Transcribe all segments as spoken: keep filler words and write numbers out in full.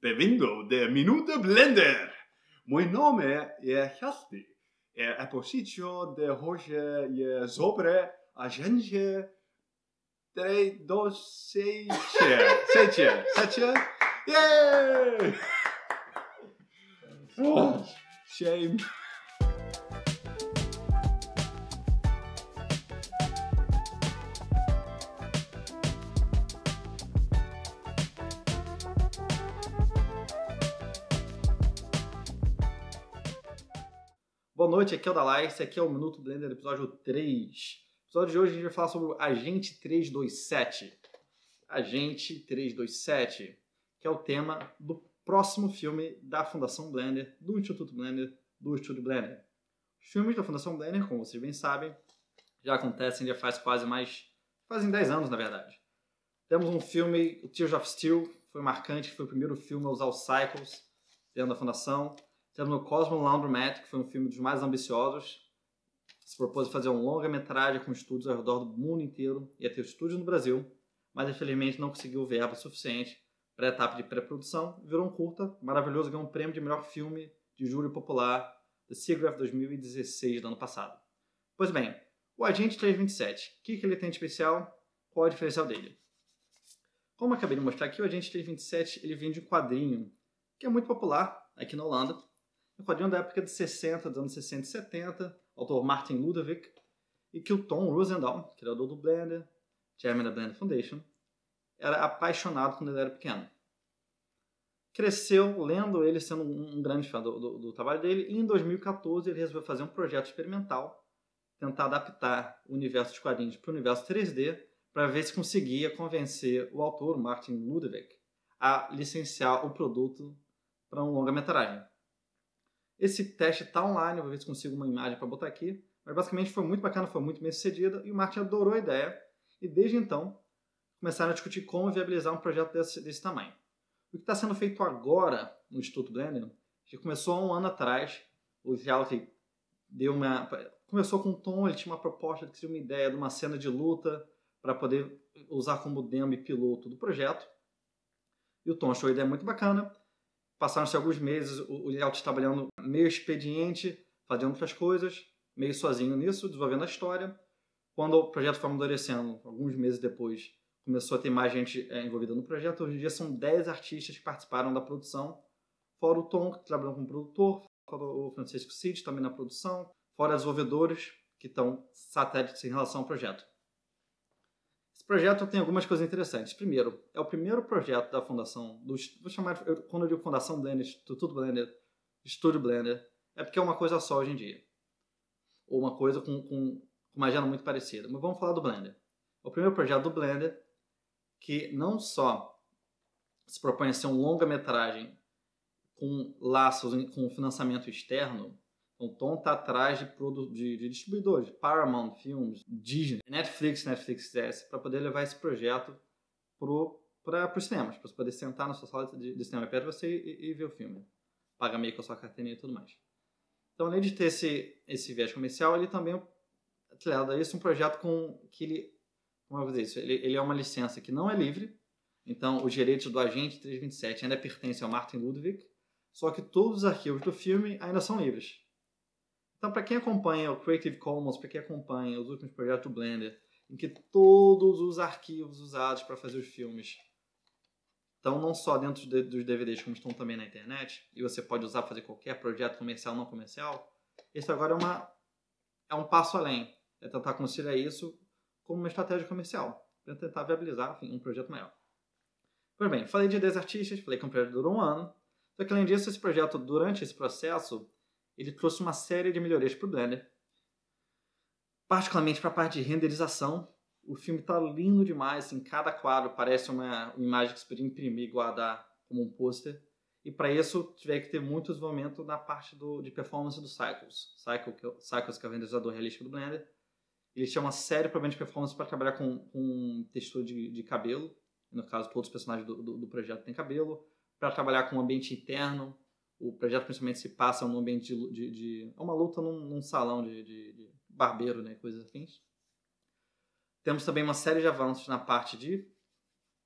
Bem-vindo de Minuto Blender! Meu nome é Hjalti. É posição de hoje é sobre a gente três, dois, seis, sete, sete, yeah! Oh, shame. Boa noite, aqui é o Dalai, esse aqui é o Minuto Blender, episódio três. No episódio de hoje a gente vai falar sobre o Agente trezentos e vinte e sete. Agente trezentos e vinte e sete, que é o tema do próximo filme da Fundação Blender, do Instituto Blender, do Estúdio Blender. Os filmes da Fundação Blender, como vocês bem sabem, já acontecem já faz quase mais... fazem dez anos, na verdade. Temos um filme, o Tears of Steel, foi marcante, foi o primeiro filme a usar os Cycles dentro da Fundação. Temos o Cosmo Laundromat, que foi um filme dos mais ambiciosos. Se propôs a fazer um longa-metragem com estúdios ao redor do mundo inteiro. Ia ter estúdio no Brasil, mas infelizmente não conseguiu verba suficiente para a etapa de pré-produção. Virou um curta, maravilhoso, ganhou um prêmio de melhor filme de júri popular da SIGGRAPH dois mil e dezesseis, do ano passado. Pois bem, o Agente trezentos e vinte e sete, o que, que ele tem de especial? Qual é o diferencial dele? Como eu acabei de mostrar aqui, o Agente trezentos e vinte e sete ele vem de um quadrinho que é muito popular aqui na Holanda. Um quadrinho da época de sessenta, dos anos sessenta e setenta, autor Martin Ludovic, e que o Tom Roosendaal, criador do Blender, chairman da Blender Foundation, era apaixonado quando ele era pequeno. Cresceu lendo ele, sendo um grande fã do, do, do trabalho dele, e em dois mil e quatorze ele resolveu fazer um projeto experimental, tentar adaptar o universo de quadrinhos para o universo três D, para ver se conseguia convencer o autor, Martin Ludovic, a licenciar o produto para um longa-metragem. Esse teste está online, vou ver se consigo uma imagem para botar aqui, mas basicamente foi muito bacana, foi muito bem sucedida, e o Martin adorou a ideia, e desde então começaram a discutir como viabilizar um projeto desse, desse tamanho. O que está sendo feito agora no Instituto Blender, que começou há um ano atrás, o Hjalti deu uma... começou com o Tom, ele tinha uma proposta, de uma ideia de uma cena de luta para poder usar como demo e piloto do projeto, e o Tom achou a ideia muito bacana. Passaram-se alguns meses, o Hjalti trabalhando meio expediente, fazendo outras coisas, meio sozinho nisso, desenvolvendo a história. Quando o projeto foi amadurecendo, alguns meses depois, começou a ter mais gente é, envolvida no projeto. Hoje em dia são dez artistas que participaram da produção, fora o Tom, que trabalhou como produtor, fora o Francisco Cid, também na produção, fora desenvolvedores que estão satélites em relação ao projeto. Esse projeto tem algumas coisas interessantes. Primeiro, é o primeiro projeto da Fundação, do, vou chamar, quando eu digo Fundação Blender, Instituto Blender, Estúdio Blender, é porque é uma coisa só hoje em dia. Ou uma coisa com, com, com uma agenda muito parecida. Mas vamos falar do Blender. É o primeiro projeto do Blender que não só se propõe a ser um longa-metragem com laços, com financiamento externo. O Tom está atrás de, de, de distribuidores, Paramount Films, Disney, Netflix, Netflix S, para poder levar esse projeto para os cinemas, para você poder sentar na sua sala de, de cinema perto de você e, e ver o filme. Paga meio com a sua carteirinha e tudo mais. Então, além de ter esse, esse viés comercial, ele também, atrelado a isso, um projeto com que ele, como eu vou dizer isso, ele, ele é uma licença que não é livre, então os direitos do Agente trezentos e vinte e sete ainda pertencem ao Martin Ludovic, só que todos os arquivos do filme ainda são livres. Então, para quem acompanha o Creative Commons, para quem acompanha os últimos projetos do Blender, em que todos os arquivos usados para fazer os filmes estão não só dentro de, dos D V Ds, como estão também na internet, e você pode usar para fazer qualquer projeto comercial ou não comercial, esse agora é, uma, é um passo além. É tentar conciliar isso como uma estratégia comercial, para tentar viabilizar, enfim, um projeto maior. Pois bem, falei de dez artistas, falei que o projeto durou um ano, só que além disso, esse projeto, durante esse processo, ele trouxe uma série de melhorias para o Blender, particularmente para a parte de renderização. O filme está lindo demais, em cada quadro parece uma imagem que você podia imprimir e guardar como um pôster. E para isso, tiver que ter muito desenvolvimento na parte do, de performance do Cycles. Cycle, que é, Cycles, que é o renderizador realístico do Blender. Ele tinha uma série de problemas de performance para trabalhar com, com textura de, de cabelo. No caso, todos os personagens do, do, do projeto têm cabelo. Para trabalhar com um ambiente interno. O projeto principalmente se passa num ambiente de... de, de é uma luta num, num salão de, de, de barbeiro, né, coisas afins. Temos também uma série de avanços na parte de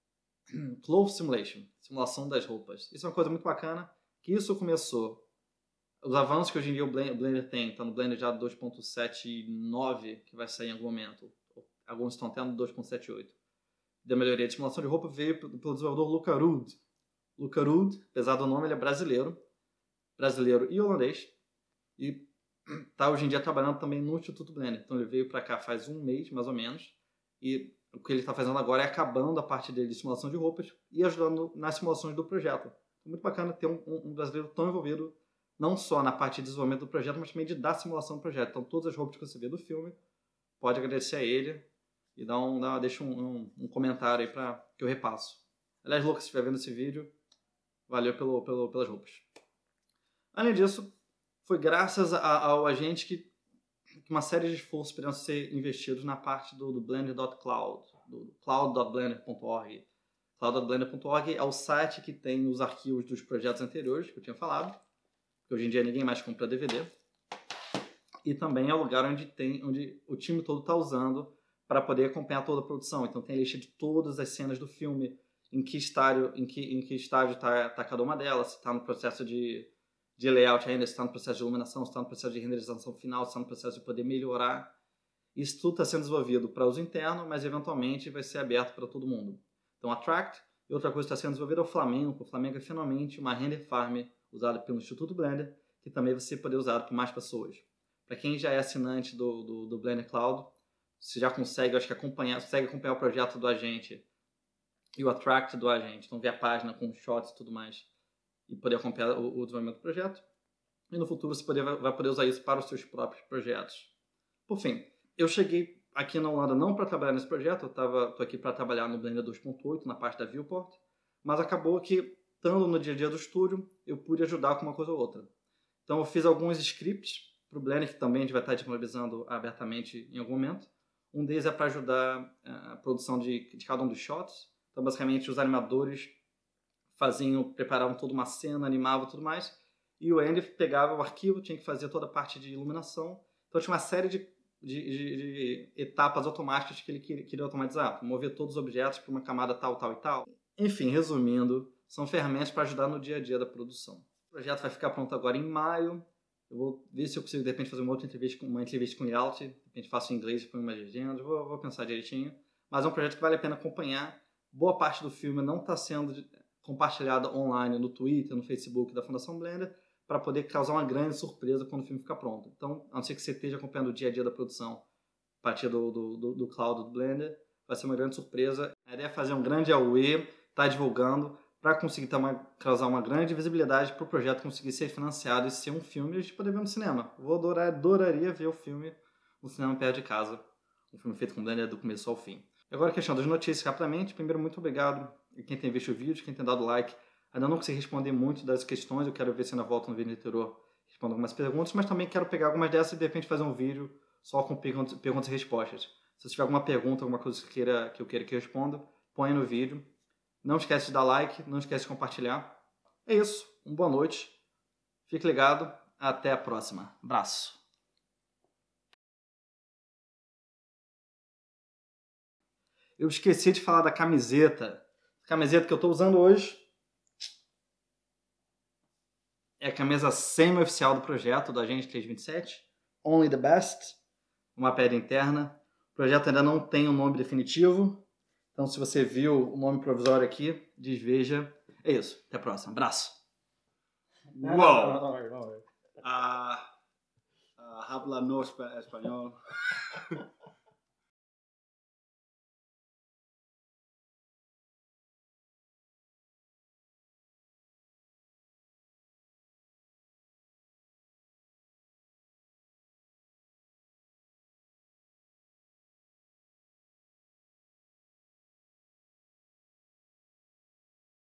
Cloth Simulation, simulação das roupas. Isso é uma coisa muito bacana, que isso começou... Os avanços que hoje em dia o Blender tem, está no Blender já dois ponto setenta e nove, que vai sair em algum momento. Alguns estão até no dois ponto setenta e oito. Da melhoria de simulação de roupa veio pelo desenvolvedor Luca Ruud. Luca Ruud, apesar do nome, ele é brasileiro. Brasileiro e holandês. E está hoje em dia trabalhando também no Instituto Blender. Então ele veio para cá faz um mês, mais ou menos. E o que ele está fazendo agora é acabando a parte dele de simulação de roupas e ajudando nas simulações do projeto. Muito bacana ter um, um brasileiro tão envolvido não só na parte de desenvolvimento do projeto, mas também de dar simulação do projeto. Então, todas as roupas que você vê do filme, pode agradecer a ele e dar um, dar, deixa um, um, um comentário aí para que eu repasso. Aliás, Lucas, se estiver vendo esse vídeo, valeu pelo, pelo, pelas roupas. Além disso, foi graças a, ao agente que, que uma série de esforços poderiam ser investidos na parte do, do blender ponto cloud, do cloud ponto blender ponto org. cloud ponto blender ponto org é o site que tem os arquivos dos projetos anteriores, que eu tinha falado. Hoje em dia ninguém mais compra D V D. E também é o lugar onde, tem, onde o time todo está usando para poder acompanhar toda a produção. Então tem a lista de todas as cenas do filme, em que estágio em que, em que estágio está tá cada uma delas, se está no processo de, de layout ainda, se está no processo de iluminação, se está no processo de renderização final, se está no processo de poder melhorar. Isso tudo está sendo desenvolvido para uso interno, mas eventualmente vai ser aberto para todo mundo. Então a Tract, e outra coisa que está sendo desenvolvida é o Flamengo. O Flamengo é finalmente uma render farm usado pelo Instituto Blender, que também vai poder usado por mais pessoas. Para quem já é assinante do, do, do Blender Cloud, você já consegue, acho que acompanhar, consegue acompanhar o projeto do agente e o Attract do agente. Então, ver a página com shots e tudo mais e poder acompanhar o, o desenvolvimento do projeto. E no futuro você poder, vai poder usar isso para os seus próprios projetos. Por fim, eu cheguei aqui na Holanda não para trabalhar nesse projeto, eu estou aqui para trabalhar no Blender dois ponto oito, na parte da Viewport, mas acabou que estando no dia a dia do estúdio, eu pude ajudar com uma coisa ou outra. Então eu fiz alguns scripts para o Blender, que também a gente vai estar disponibilizando abertamente em algum momento. Um deles é para ajudar a produção de, de cada um dos shots. Então basicamente os animadores faziam, preparavam toda uma cena, animavam tudo mais. E o Andy pegava o arquivo, tinha que fazer toda a parte de iluminação. Então tinha uma série de, de, de, de etapas automáticas que ele queria, queria automatizar. Mover todos os objetos para uma camada tal, tal e tal. Enfim, resumindo, são ferramentas para ajudar no dia a dia da produção. O projeto vai ficar pronto agora em maio. Eu vou ver se eu consigo, de repente, fazer uma outra entrevista, uma entrevista com o Yalt. De repente, faço em inglês, põe uma legenda. Vou, vou pensar direitinho. Mas é um projeto que vale a pena acompanhar. Boa parte do filme não está sendo compartilhada online no Twitter, no Facebook da Fundação Blender, para poder causar uma grande surpresa quando o filme ficar pronto. Então, a não ser que você esteja acompanhando o dia a dia da produção a partir do, do, do, do cloud do Blender, vai ser uma grande surpresa. A ideia é fazer um grande auê, estar divulgando, para conseguir ter uma, causar uma grande visibilidade para o projeto conseguir ser financiado e ser um filme e a gente poder ver no cinema. Vou adorar, adoraria ver o filme no cinema perto de casa. Um filme feito com Blender do começo ao fim. Agora, a questão das notícias rapidamente. Primeiro, muito obrigado a quem tem visto o vídeo, quem tem dado like. Ainda não consegui responder muito das questões, eu quero ver se ainda volto no vídeo anterior respondendo algumas perguntas, mas também quero pegar algumas dessas e de repente fazer um vídeo só com perguntas, perguntas e respostas. Se você tiver alguma pergunta, alguma coisa que, queira, que eu queira que eu responda, põe no vídeo. Não esquece de dar like, não esquece de compartilhar. É isso, uma boa noite. Fique ligado, até a próxima. Abraço. Eu esqueci de falar da camiseta. A camiseta que eu estou usando hoje é a camisa semi-oficial do projeto, do Agente trezentos e vinte e sete. Only the best. Uma pedra interna. O projeto ainda não tem um nome definitivo. Então, se você viu o nome provisório aqui, desveja. É isso. Até a próxima. Abraço. Uau! Ah, ah, habla no espanhol.